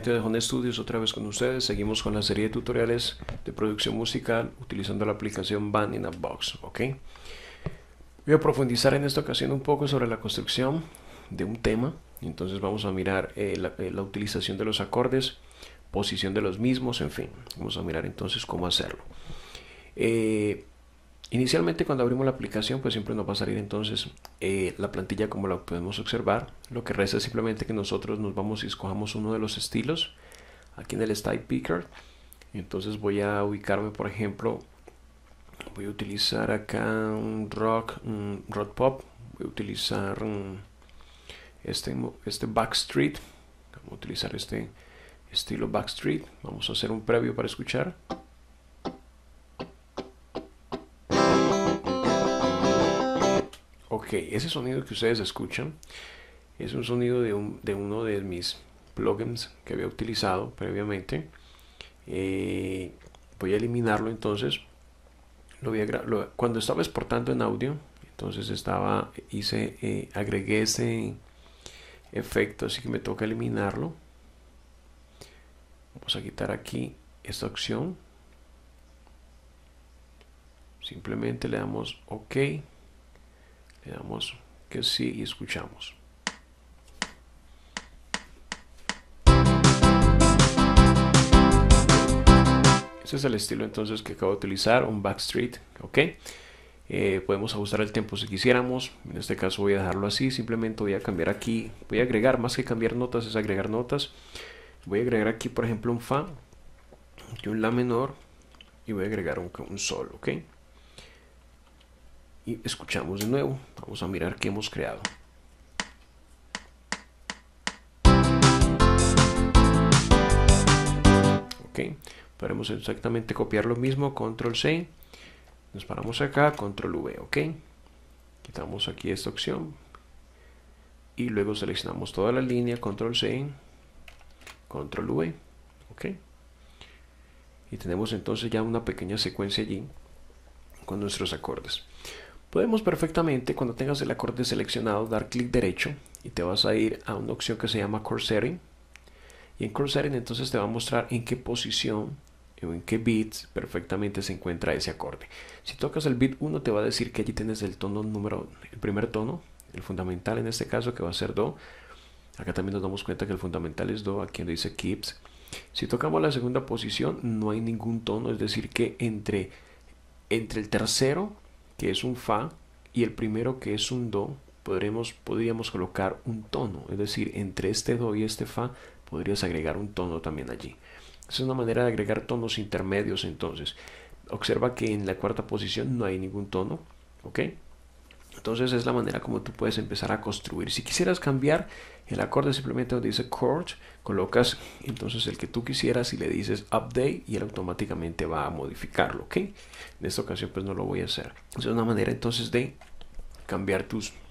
gente de Home Studios, otra vez con ustedes. Seguimos con la serie de tutoriales de producción musical utilizando la aplicación Band in a Box. ¿Ok? Voy a profundizar en esta ocasión un poco sobre la construcción de un tema. Entonces vamos a mirar la utilización de los acordes, posición de los mismos, en fin. Vamos a mirar entonces cómo hacerlo. Inicialmente cuando abrimos la aplicación pues siempre nos va a salir entonces la plantilla como la podemos observar. Lo que resta es simplemente que nosotros nos vamos y escojamos uno de los estilos aquí en el Style Picker. Entonces voy a ubicarme, por ejemplo, voy a utilizar acá un rock pop. Voy a utilizar este Backstreet. Vamos a utilizar este estilo Backstreet. Vamos a hacer un previo para escuchar. Ok, ese sonido que ustedes escuchan es un sonido de uno de mis plugins que había utilizado previamente. Voy a eliminarlo entonces. Cuando estaba exportando en audio, entonces agregué ese efecto, así que me toca eliminarlo. Vamos a quitar aquí esta opción. Simplemente le damos OK. Le damos que sí y escuchamos. Este es el estilo entonces que acabo de utilizar, un Backstreet. Ok. Podemos ajustar el tempo si quisiéramos. En este caso voy a dejarlo así. Simplemente voy a cambiar aquí. Voy a agregar, más que cambiar notas, es agregar notas. Voy a agregar aquí, por ejemplo, un Fa y un La menor. Y voy a agregar un Sol. Ok. Y escuchamos de nuevo. Vamos a mirar qué hemos creado. Ok, podemos exactamente copiar lo mismo, control C, nos paramos acá, control V. Ok, quitamos aquí esta opción y luego seleccionamos toda la línea, control C, control V. Ok, y tenemos entonces ya una pequeña secuencia allí con nuestros acordes. Podemos perfectamente, cuando tengas el acorde seleccionado, dar clic derecho y te vas a ir a una opción que se llama Chord Setting. Y en Chord Setting entonces te va a mostrar en qué posición o en qué beats perfectamente se encuentra ese acorde. Si tocas el beat 1 te va a decir que allí tienes el primer tono, el fundamental en este caso, que va a ser Do. Acá también nos damos cuenta que el fundamental es Do, aquí donde dice Keeps. Si tocamos la segunda posición no hay ningún tono, es decir que entre el tercero, que es un Fa, y el primero, que es un Do, podríamos colocar un tono, es decir, entre este Do y este Fa podrías agregar un tono también allí. Es una manera de agregar tonos intermedios. Entonces observa que en la cuarta posición no hay ningún tono. Ok, entonces es la manera como tú puedes empezar a construir. Si quisieras cambiar el acorde, simplemente donde dice chord, colocas entonces el que tú quisieras y le dices update y él automáticamente va a modificarlo. Ok, en esta ocasión pues no lo voy a hacer. Es una manera entonces de cambiar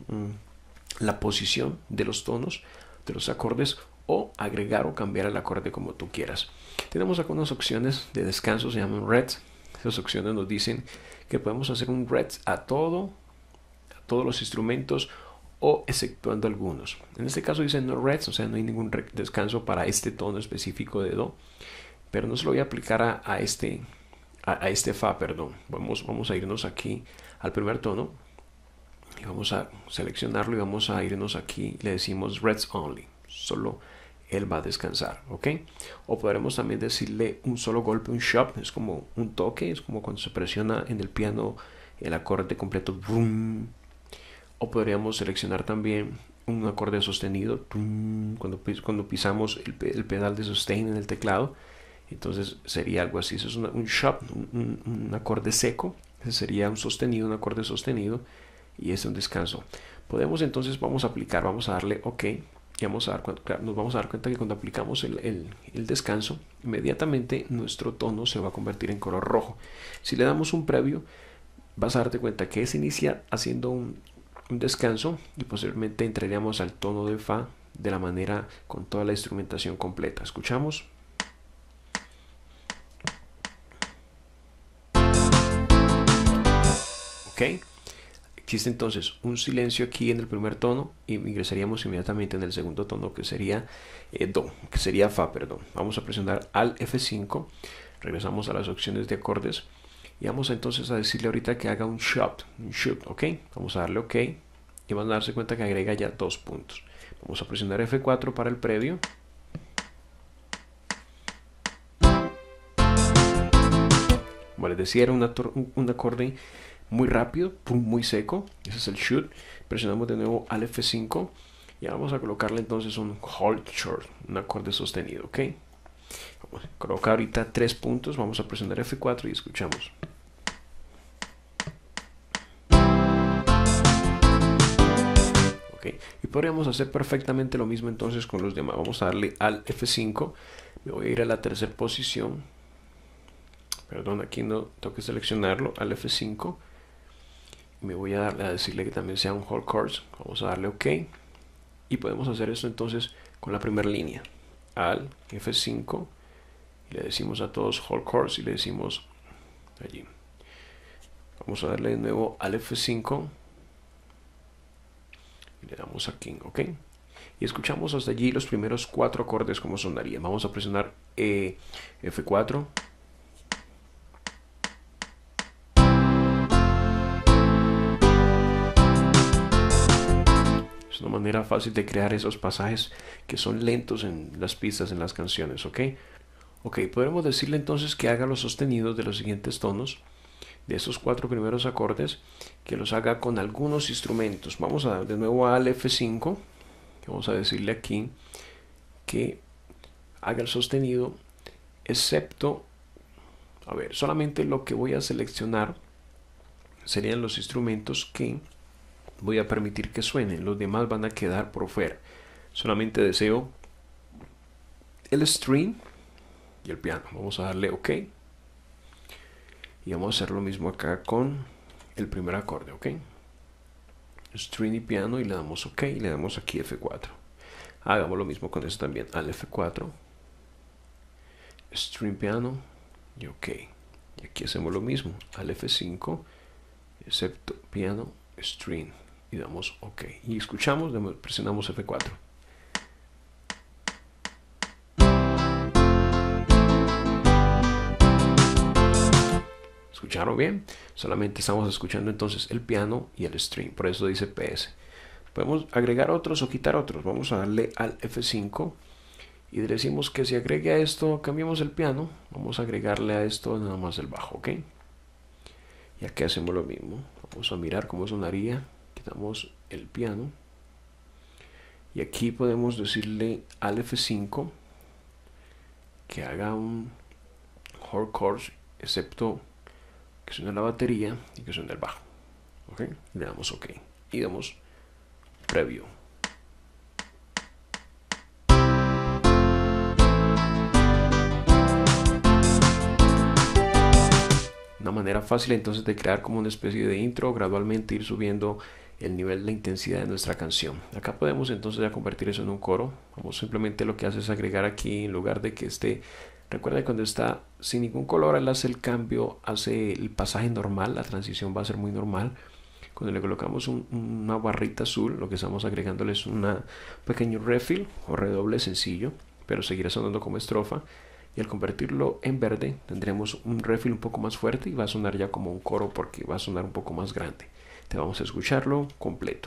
la posición de los tonos de los acordes, o agregar o cambiar el acorde como tú quieras. Tenemos acá unas opciones de descanso, se llaman reds. Esas opciones nos dicen que podemos hacer un reds a todos los instrumentos o exceptuando algunos. En este caso dice no reds, o sea, no hay ningún descanso para este tono específico de Do, pero no se lo voy a aplicar a este Fa, perdón. Vamos a irnos aquí al primer tono y vamos a seleccionarlo y vamos a irnos aquí, le decimos reds only, solo él va a descansar. Ok, o podremos también decirle un solo golpe, un chop, es como un toque, es como cuando se presiona en el piano el acorde completo, boom. O podríamos seleccionar también un acorde sostenido, cuando pisamos el pedal de sustain en el teclado. Entonces sería algo así. Eso es un chop, un acorde seco. Ese sería un sostenido, un acorde sostenido, y este es un descanso. Podemos entonces, vamos a darle OK, y nos vamos a dar cuenta que cuando aplicamos el descanso, inmediatamente nuestro tono se va a convertir en color rojo. Si le damos un previo, vas a darte cuenta que se inicia haciendo un descanso y posteriormente entraríamos al tono de Fa de la manera con toda la instrumentación completa. Escuchamos. Ok, existe entonces un silencio aquí en el primer tono y ingresaríamos inmediatamente en el segundo tono, que sería do, que sería fa, perdón. Vamos a presionar al F5, regresamos a las opciones de acordes y vamos entonces a decirle ahorita que haga un shoot, ok. Vamos a darle ok y van a darse cuenta que agrega ya 2 puntos. Vamos a presionar F4 para el previo. Como les decía, era un acorde muy rápido, muy seco. Ese es el shoot. Presionamos de nuevo al F5 y vamos a colocarle entonces un hold short, un acorde sostenido, ok. Vamos a colocar ahorita 3 puntos. Vamos a presionar F4 y escuchamos. Okay. Y podríamos hacer perfectamente lo mismo entonces con los demás. Vamos a darle al F5. Me voy a ir a la tercera posición. Perdón, aquí no tengo que seleccionarlo. Al F5. Me voy a decirle que también sea un hold chords. Vamos a darle OK. Y podemos hacer esto entonces con la primera línea. Al F5. Y le decimos a todos hold chords y le decimos allí. Vamos a darle de nuevo al F5. Y le damos aquí, ok. Y escuchamos hasta allí los primeros 4 acordes como sonarían. Vamos a presionar F4. Es una manera fácil de crear esos pasajes que son lentos en las pistas, en las canciones, ok. Ok, podremos decirle entonces que haga los sostenidos de los siguientes tonos, de esos 4 primeros acordes, que los haga con algunos instrumentos. Vamos a dar de nuevo al F5. Vamos a decirle aquí que haga el sostenido, excepto, a ver, solamente lo que voy a seleccionar serían los instrumentos que voy a permitir que suenen. Los demás van a quedar por fuera. Solamente deseo el string y el piano. Vamos a darle OK. Y vamos a hacer lo mismo acá con el primer acorde, ok. String y piano y le damos OK y le damos aquí F4. Hagamos lo mismo con eso también, al F4. String, piano y OK. Y aquí hacemos lo mismo, al F5, excepto piano, string y damos OK. Y escuchamos, presionamos F4. ¿Escucharon bien? Solamente estamos escuchando entonces el piano y el string, por eso dice PS. Podemos agregar otros o quitar otros. Vamos a darle al F5 y le decimos que si agregue a esto, cambiamos el piano. Vamos a agregarle a esto nada más el bajo, ¿ok? Y aquí hacemos lo mismo. Vamos a mirar cómo sonaría. Quitamos el piano. Y aquí podemos decirle al F5 que haga un hold chords, excepto que suene la batería y que suene el bajo, ¿ok? Le damos OK y damos preview. Una manera fácil entonces de crear como una especie de intro, gradualmente ir subiendo el nivel de intensidad de nuestra canción. Acá podemos entonces ya convertir eso en un coro. Vamos, simplemente lo que hace es agregar aquí, en lugar de que esté, recuerda, cuando está sin ningún color, él hace el cambio, hace el pasaje normal, la transición va a ser muy normal. Cuando le colocamos una barrita azul, lo que estamos agregándole es un pequeño refill o redoble sencillo, pero seguirá sonando como estrofa. Y al convertirlo en verde, tendremos un refill un poco más fuerte y va a sonar ya como un coro porque va a sonar un poco más grande. Te vamos a escucharlo completo.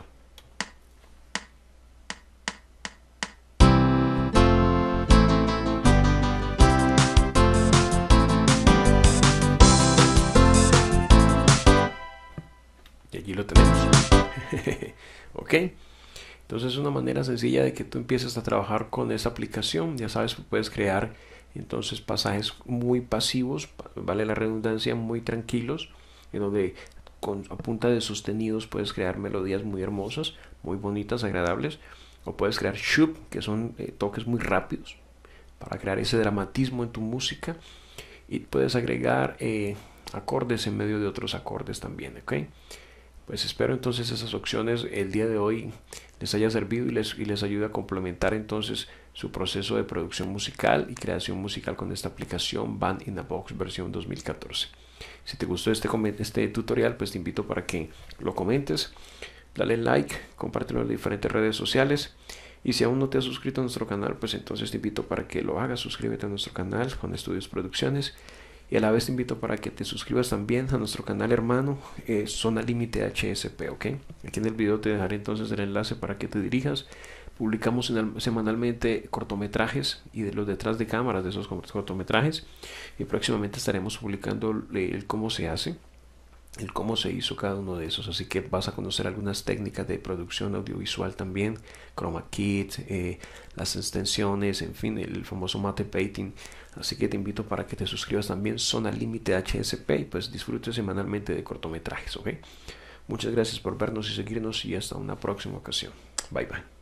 Y allí lo tenemos. Ok. Entonces es una manera sencilla de que tú empieces a trabajar con esa aplicación. Ya sabes, puedes crear entonces pasajes muy pasivos, vale la redundancia, muy tranquilos, en donde a punta de sostenidos puedes crear melodías muy hermosas, muy bonitas, agradables. O puedes crear shoop, que son toques muy rápidos, para crear ese dramatismo en tu música. Y puedes agregar acordes en medio de otros acordes también, ¿ok? Pues espero entonces esas opciones el día de hoy les haya servido y les ayude a complementar entonces su proceso de producción musical y creación musical con esta aplicación Band in a Box versión 2014. Si te gustó este tutorial, pues te invito para que lo comentes, dale like, compártelo en las diferentes redes sociales. Y si aún no te has suscrito a nuestro canal, pues entonces te invito para que lo hagas. Suscríbete a nuestro canal Juan Estudios Producciones. Y a la vez te invito para que te suscribas también a nuestro canal hermano Zona Límite HSP, ¿ok? Aquí en el video te dejaré entonces el enlace para que te dirijas. Publicamos semanalmente cortometrajes y de los detrás de cámaras de esos cortometrajes. Y próximamente estaremos publicando el cómo se hace, el cómo se hizo cada uno de esos, así que vas a conocer algunas técnicas de producción audiovisual también, chroma kit, las extensiones, en fin, el famoso matte painting. Así que te invito para que te suscribas también Zona Límite HSP y pues disfrutes semanalmente de cortometrajes, ¿ok? Muchas gracias por vernos y seguirnos y hasta una próxima ocasión. Bye bye.